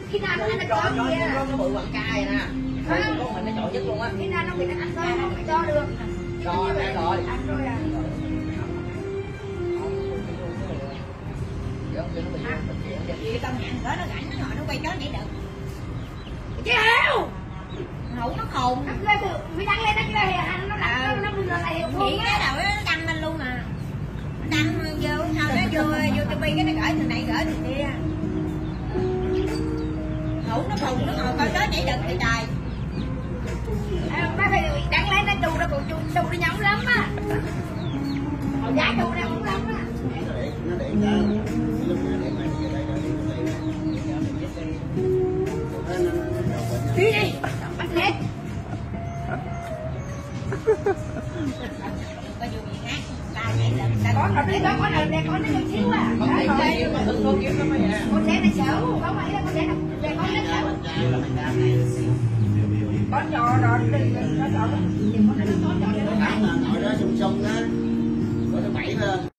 Khi nào nó ăn có gì á? Nó bự bằng cay nè. Con mình nó chọn nhất luôn á. Khi nào nó bị ăn có không phải cho được. Cho ăn rồi. Ăn rồi à. Cái con nhạn đó nó rảnh nó ngồi nó quay chó nhảy được. Chứ heo. Hậu nó khùng. Nó lên từ mới đăng lên nó kia nó đặt nó lại Nghĩ cái đầu nó đăng lên luôn à. Đăng vô sao nó vô YouTube cái nó gửi từ này gửi từ kia. Hậu nó khùng nó ngồi coi chó nhảy được thì trời. Bác phải đăng lên nó đù nó còn đù nó nhõng lắm á. Họ giá đù nó cũng lắm á. Nó để ra lúc nó để mày về đây rồi đi đi bắt hết Có vô gì khác ta nhảy được ta có rồi đấy có này đây có nó chút xíu à Con tìm đây mà hưng con kiếm lắm vậy. con trẻ này xấu không phải là con trẻ này con nó xấu con trò rồi đừng có trò thì con nó trò cho nó ngồi đó sung sung á, có nó bảy hơn.